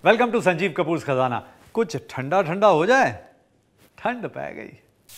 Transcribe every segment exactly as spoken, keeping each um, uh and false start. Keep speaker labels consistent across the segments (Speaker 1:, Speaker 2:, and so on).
Speaker 1: Welcome to Sanjeev Kapoors खजाना। कुछ ठंडा ठंडा हो जाए, ठंड पै गई।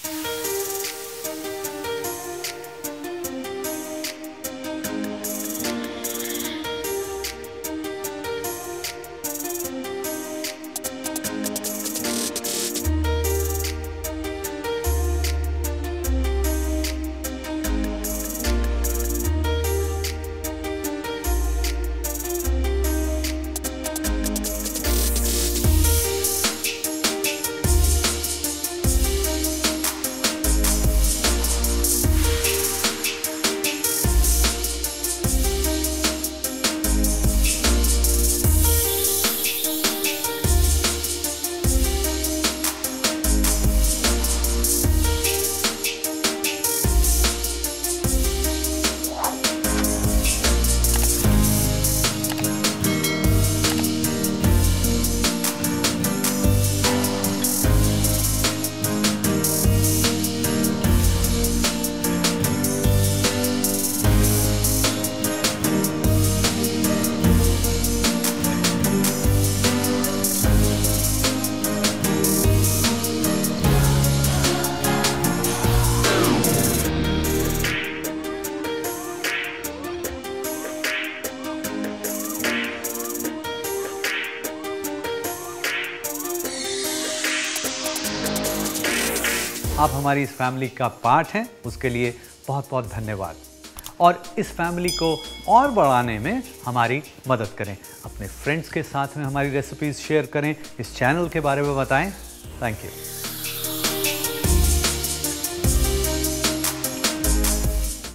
Speaker 1: आप हमारी इस फैमिली का पार्ट हैं, उसके लिए बहुत बहुत धन्यवाद। और इस फैमिली को और बढ़ाने में हमारी मदद करें। अपने फ्रेंड्स के साथ में हमारी रेसिपीज़ शेयर करें, इस चैनल के बारे में बताएं। Thank you.